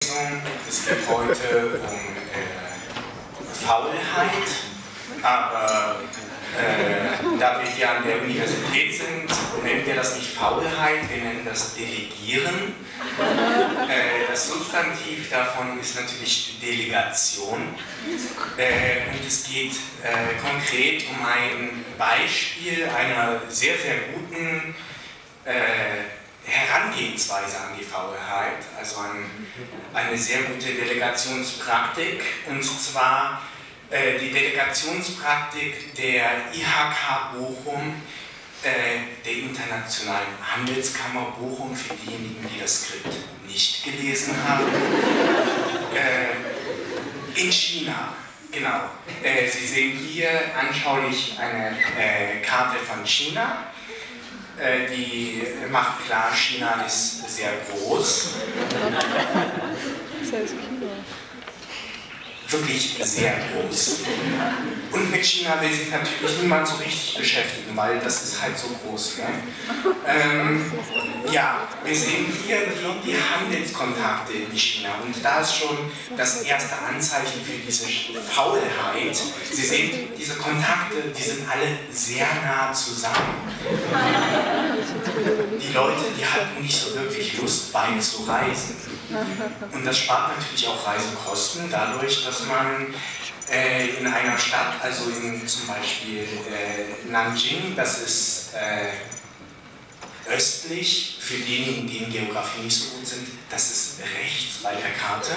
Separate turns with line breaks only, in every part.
Es geht heute um Faulheit, aber da wir hier an der Universität sind, nennen wir das nicht Faulheit, wir nennen das Delegieren. Das Substantiv davon ist natürlich Delegation. Und es geht konkret um ein Beispiel einer sehr, sehr guten Herangehensweise an die Faulheit, also eine sehr gute Delegationspraktik, und zwar die Delegationspraktik der IHK Bochum, der Internationalen Handelskammer Bochum, für diejenigen, die das Skript nicht gelesen haben, in China. Genau. Sie sehen hier anschaulich eine Karte von China. Die macht klar, China ist sehr groß.
Das heißt China.
Wirklich sehr groß. Und mit China will sich natürlich niemand so richtig beschäftigen, weil das ist halt so groß. Ne? Ja, wir sehen hier die Handelskontakte in China, und da ist schon das erste Anzeichen für diese Faulheit. Sie sehen, diese Kontakte, die sind alle sehr nah zusammen. Die Leute, die hatten nicht so wirklich Lust, weit zu reisen. Und das spart natürlich auch Reisekosten, dadurch, dass man in einer Stadt, also in zum Beispiel Nanjing, das ist östlich, für diejenigen, die in Geografie nicht so gut sind, das ist rechts bei der Karte.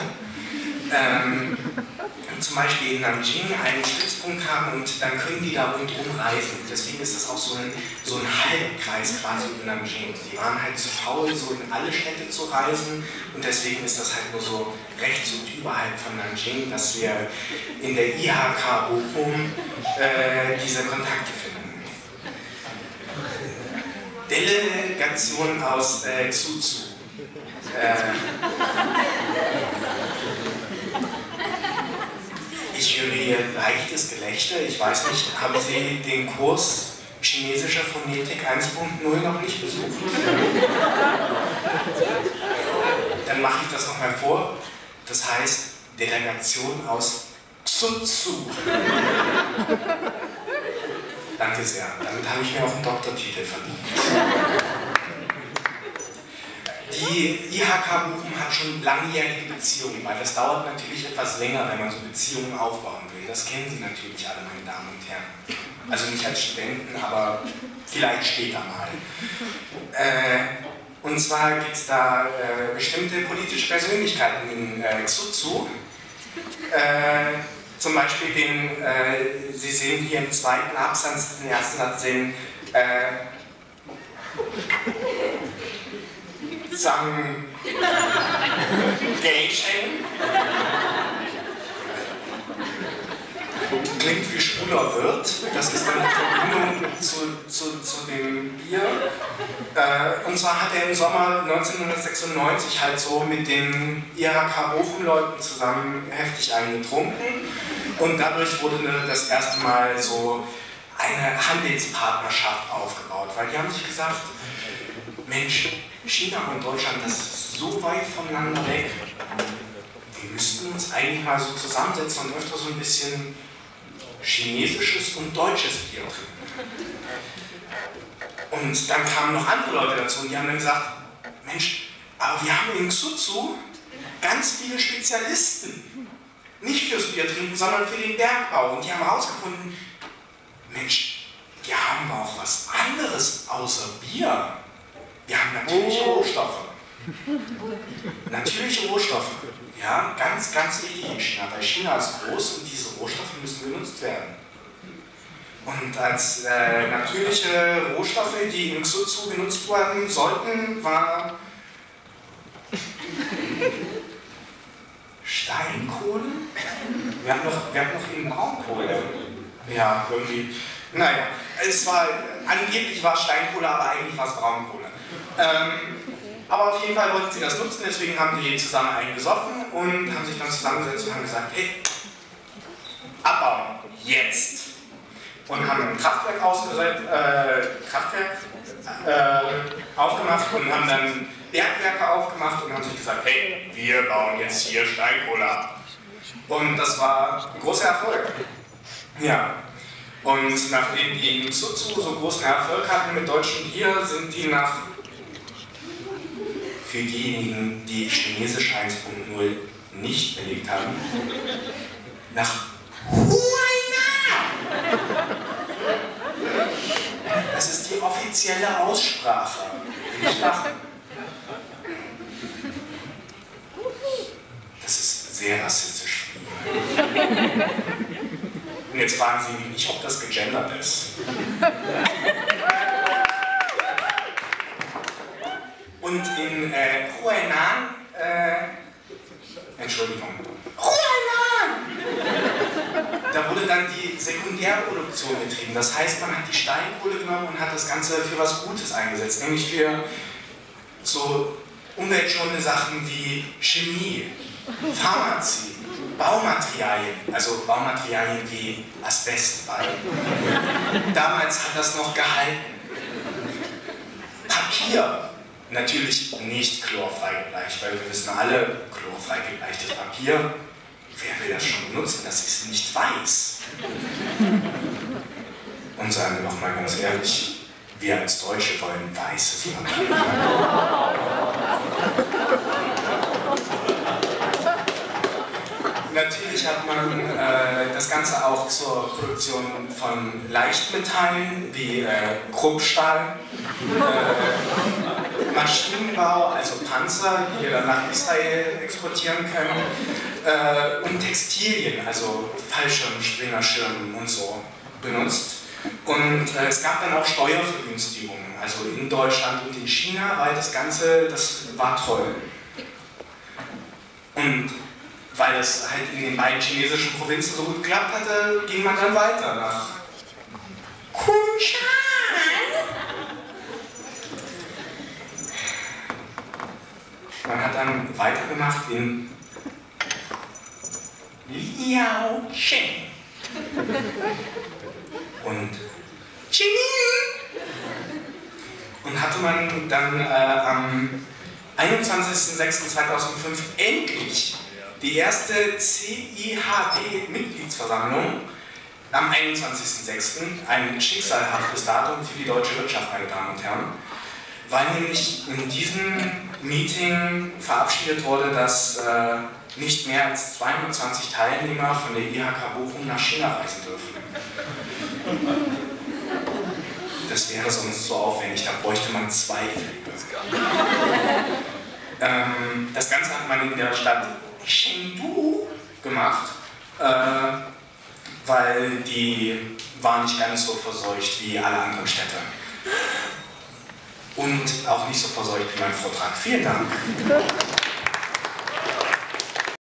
Zum Beispiel in Nanjing einen Stützpunkt haben, und dann können die da rundherum reisen. Deswegen ist das auch so ein Halbkreis quasi in Nanjing. Die waren halt zu faul, so in alle Städte zu reisen, und deswegen ist das halt nur so rechts und überhalb von Nanjing, dass wir in der IHK Bochum diese Kontakte finden. Delegation aus Xuzhou. Ich höre hier leichtes Gelächter. Ich weiß nicht, haben Sie den Kurs chinesischer Phonetik 1.0 noch nicht besucht? Dann mache ich das nochmal vor. Das heißt Delegation aus Xuzhou. Danke sehr. Damit habe ich mir auch einen Doktortitel verdient. Die IHK Bochum hat schon langjährige Beziehungen, weil das dauert natürlich etwas länger, wenn man so Beziehungen aufbauen will. Das kennen Sie natürlich alle, meine Damen und Herren. Also nicht als Studenten, aber vielleicht später mal. Und zwar gibt es da bestimmte politische Persönlichkeiten in Xuzhou. Zum Beispiel Sie sehen hier im zweiten Absatz, den ersten Satz sehen, Zhang Geisheng. Klingt wie schwuler Wirt, das ist dann die Verbindung zu dem Bier. Und zwar hat er im Sommer 1996 halt so mit den IHK Bochum-Leuten zusammen heftig eingetrunken, und dadurch wurde das erste Mal so eine Handelspartnerschaft aufgebaut, weil die haben sich gesagt, Mensch, China und Deutschland, das ist so weit voneinander weg, wir müssten uns eigentlich mal so zusammensetzen und öfter so ein bisschen chinesisches und deutsches Bier trinken. Und dann kamen noch andere Leute dazu, und die haben dann gesagt, Mensch, aber wir haben in Xuzhou ganz viele Spezialisten. Nicht fürs Bier trinken, sondern für den Bergbau. Und die haben herausgefunden, Mensch, die haben auch was anderes außer Bier. Wir haben natürliche Rohstoffe. Natürliche Rohstoffe. Ja, ganz, ganz wichtig in China, weil China ist groß und diese Rohstoffe müssen genutzt werden. Und als natürliche Rohstoffe, die in Xuzhou genutzt werden sollten, war Steinkohle? Wir haben noch eben Braunkohle. Ja, irgendwie. Naja, angeblich war es Steinkohle, aber eigentlich war es Braunkohle. Aber auf jeden Fall wollten sie das nutzen, deswegen haben die zusammen eingesoffen und haben sich dann zusammengesetzt und haben gesagt, hey, abbauen, jetzt! Und haben ein Kraftwerk aufgemacht und haben dann Bergwerke aufgemacht und haben sich gesagt, hey, wir bauen jetzt hier Steinkohle ab. Und das war ein großer Erfolg. Ja. Und nachdem die in Suzhou so großen Erfolg hatten mit deutschem Bier, sind die für diejenigen, die Chinesisch 1.0 nicht belegt haben, nach Huainan! Das ist die offizielle Aussprache. Nicht lachen. Das ist sehr rassistisch. Und jetzt fragen Sie mich nicht, ob das gegendert ist. Und in Huainan, Entschuldigung, Huainan! Da wurde dann die Sekundärproduktion betrieben. Das heißt, man hat die Steinkohle genommen und hat das Ganze für was Gutes eingesetzt, nämlich für so umweltschonende Sachen wie Chemie, Pharmazie, Baumaterialien, also Baumaterialien wie Asbest, weil damals hat das noch gehalten. Papier, natürlich nicht chlorfrei gebleicht, weil wir wissen alle, chlorfrei gebleichtes Papier, wer will das schon benutzen, das ist nicht weiß. Und sagen wir doch mal ganz ehrlich, wir als Deutsche wollen weißes Papier. Natürlich hat man das Ganze auch zur Produktion von Leichtmetallen wie Kruppstahl, Maschinenbau, also Panzer, die wir dann nach Israel exportieren können, und Textilien, also Fallschirmen, Springerschirmen und so benutzt. Und es gab dann auch Steuervergünstigungen, also in Deutschland und in China, weil das Ganze, das war toll. Und weil es halt in den beiden chinesischen Provinzen so gut geklappt hatte, ging man dann weiter nach Kunshan. Man hat dann weitergemacht in Liaocheng und Chinin. Und hatte man dann am 21.06.2005 endlich die erste CIHD-Mitgliedsversammlung am 21.06., ein schicksalhaftes Datum für die deutsche Wirtschaft, meine Damen und Herren, weil nämlich in diesem Meeting verabschiedet wurde, dass nicht mehr als 220 Teilnehmer von der IHK Bochum nach China reisen dürfen. Das wäre sonst so aufwendig, da bräuchte man 2 Flüge. Das Ganze hat man in der Stadt Chengdu gemacht, weil die war nicht ganz so verseucht wie alle anderen Städte. Und auch nicht so verseucht wie mein Vortrag. Vielen Dank.